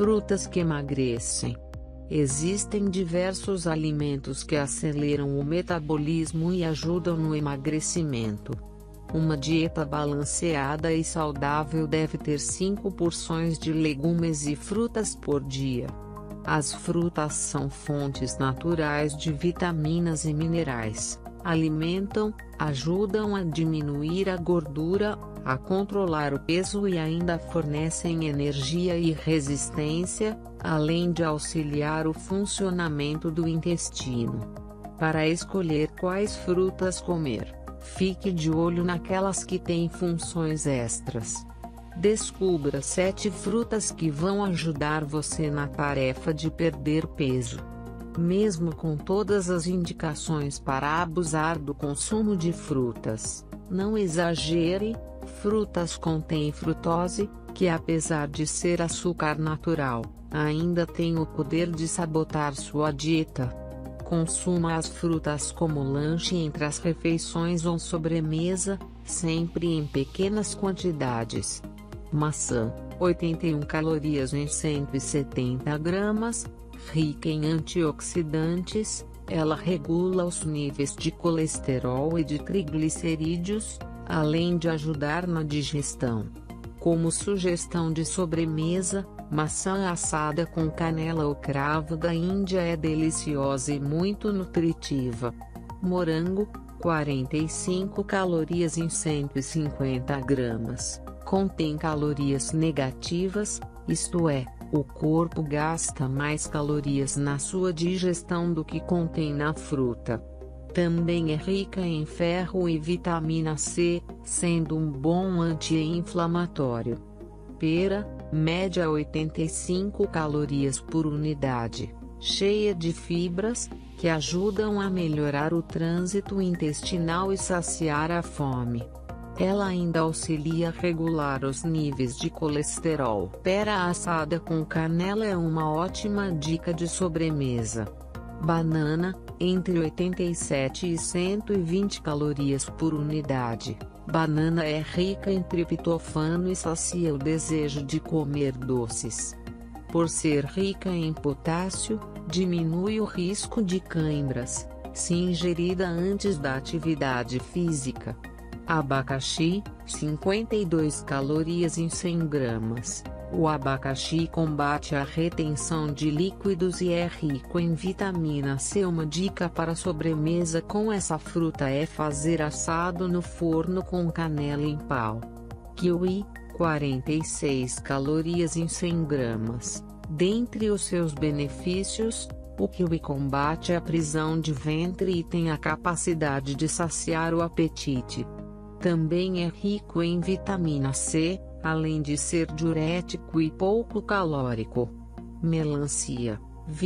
Frutas que emagrecem. Existem diversos alimentos que aceleram o metabolismo e ajudam no emagrecimento. Uma dieta balanceada e saudável deve ter 5 porções de legumes e frutas por dia. As frutas são fontes naturais de vitaminas e minerais, alimentam, ajudam a diminuir a gordura, a controlar o peso e ainda fornecem energia e resistência, além de auxiliar o funcionamento do intestino. Para escolher quais frutas comer, fique de olho naquelas que têm funções extras. Descubra 7 frutas que vão ajudar você na tarefa de perder peso. Mesmo com todas as indicações para abusar do consumo de frutas, não exagere. Frutas contêm frutose, que apesar de ser açúcar natural, ainda tem o poder de sabotar sua dieta. Consuma as frutas como lanche entre as refeições ou sobremesa, sempre em pequenas quantidades. Maçã, 81 calorias em 170 gramas, rica em antioxidantes, ela regula os níveis de colesterol e de triglicerídeos, além de ajudar na digestão. Como sugestão de sobremesa, maçã assada com canela ou cravo da Índia é deliciosa e muito nutritiva. Morango, 45 calorias em 150 gramas, contém calorias negativas, isto é, o corpo gasta mais calorias na sua digestão do que contém na fruta. Também é rica em ferro e vitamina C, sendo um bom anti-inflamatório. Pera, média 85 calorias por unidade, cheia de fibras, que ajudam a melhorar o trânsito intestinal e saciar a fome. Ela ainda auxilia a regular os níveis de colesterol. Pera assada com canela é uma ótima dica de sobremesa. Banana, entre 87 e 120 calorias por unidade. Banana é rica em triptofano e sacia o desejo de comer doces. Por ser rica em potássio, diminui o risco de cãibras, se ingerida antes da atividade física. Abacaxi, 52 calorias em 100 gramas. O abacaxi combate a retenção de líquidos e é rico em vitamina C. Uma dica para sobremesa com essa fruta é fazer assado no forno com canela em pau. Kiwi, 46 calorias em 100 gramas. Dentre os seus benefícios, o kiwi combate a prisão de ventre e tem a capacidade de saciar o apetite. Também é rico em vitamina C, além de ser diurético e pouco calórico. Melancia,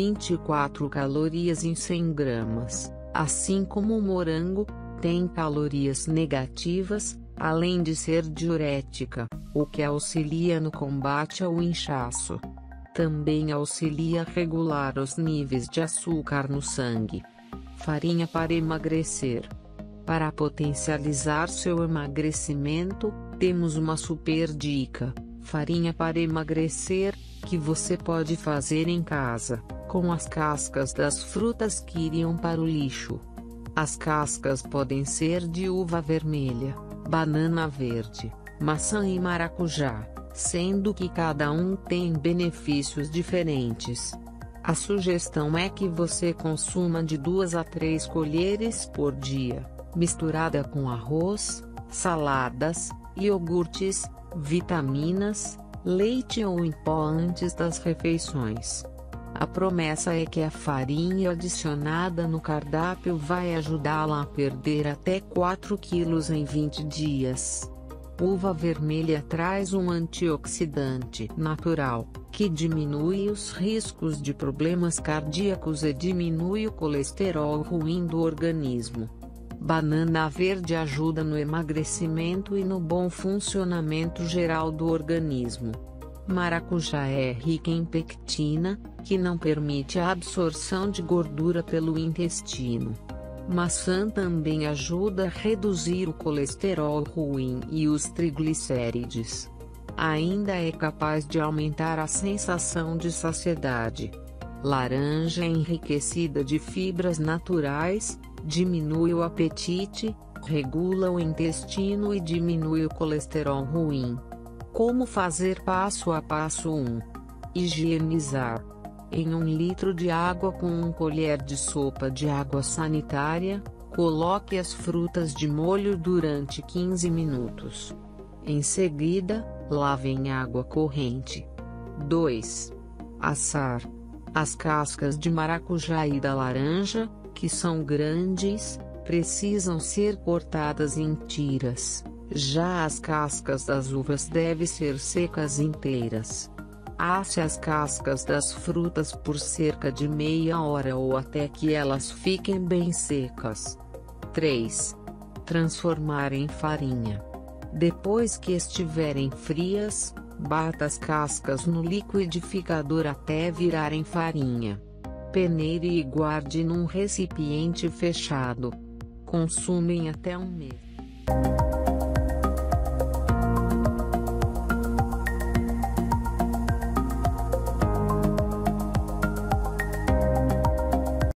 24 calorias em 100 gramas, assim como o morango, tem calorias negativas, além de ser diurética, o que auxilia no combate ao inchaço. Também auxilia a regular os níveis de açúcar no sangue. Farinha para emagrecer. Para potencializar seu emagrecimento, temos uma super dica: farinha para emagrecer, que você pode fazer em casa, com as cascas das frutas que iriam para o lixo. As cascas podem ser de uva vermelha, banana verde, maçã e maracujá, sendo que cada um tem benefícios diferentes. A sugestão é que você consuma de 2 a 3 colheres por dia, misturada com arroz, saladas, iogurtes, vitaminas, leite ou em pó antes das refeições. A promessa é que a farinha adicionada no cardápio vai ajudá-la a perder até 4 quilos em 20 dias. Uva vermelha traz um antioxidante natural, que diminui os riscos de problemas cardíacos e diminui o colesterol ruim do organismo. Banana verde ajuda no emagrecimento e no bom funcionamento geral do organismo. Maracujá é rica em pectina, que não permite a absorção de gordura pelo intestino. Maçã também ajuda a reduzir o colesterol ruim e os triglicérides. Ainda é capaz de aumentar a sensação de saciedade. Laranja enriquecida de fibras naturais, diminui o apetite, regula o intestino e diminui o colesterol ruim. Como fazer passo a passo 1. Higienizar. Em 1 litro de água com 1 colher de sopa de água sanitária, coloque as frutas de molho durante 15 minutos. Em seguida, lave em água corrente. 2. Assar. As cascas de maracujá e da laranja, que são grandes, precisam ser cortadas em tiras. Já as cascas das uvas devem ser secas inteiras. Asse as cascas das frutas por cerca de meia hora ou até que elas fiquem bem secas. 3. Transformar em farinha. Depois que estiverem frias, bata as cascas no liquidificador até virarem farinha. Peneire e guarde num recipiente fechado. Consumem até 1 mês.